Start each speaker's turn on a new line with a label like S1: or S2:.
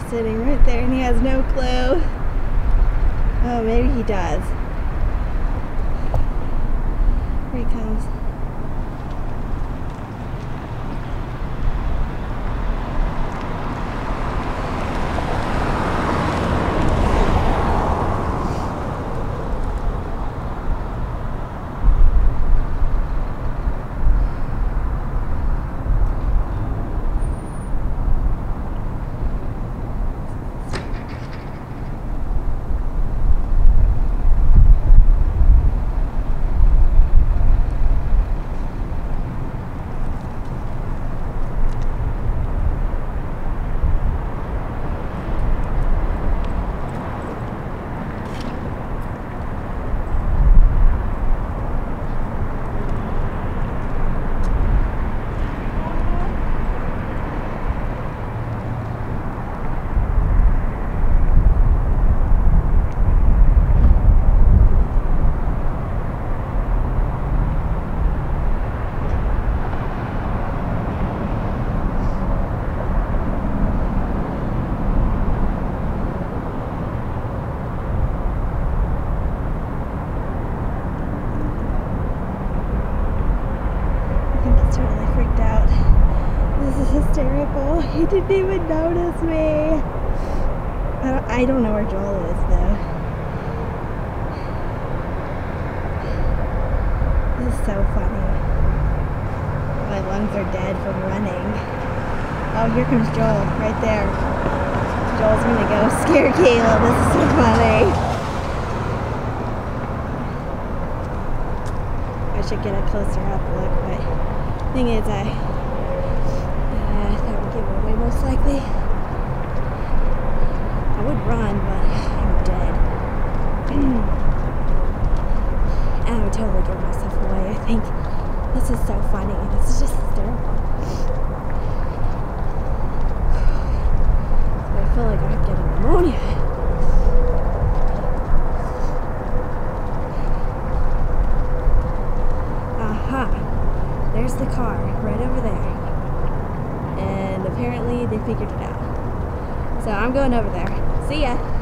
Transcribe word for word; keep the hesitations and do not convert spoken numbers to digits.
S1: just sitting right there and he has no clue. Oh, maybe he does. Here he comes. Hysterical. He didn't even notice me. I don't, I don't know where Joel is though. This is so funny. My lungs are dead from running. Oh, here comes Joel, right there. Joel's gonna go scare Caleb. This is so funny. I should get a closer up look, but thing is I most likely. I would run, but I'm dead. And I would totally give myself away. I think this is so funny. This is just hysterical. So I feel like I'm getting pneumonia. Aha. There's the car right over there. Apparently they figured it out. So I'm going over there. See ya.